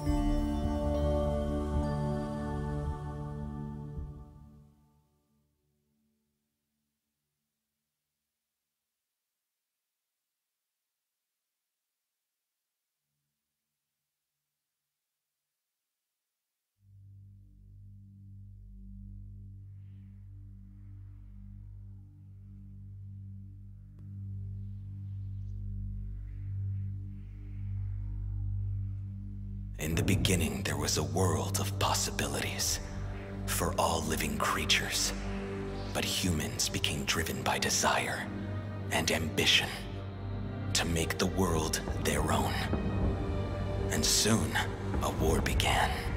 In the beginning, there was a world of possibilities for all living creatures. But humans became driven by desire and ambition to make the world their own. And soon, a war began.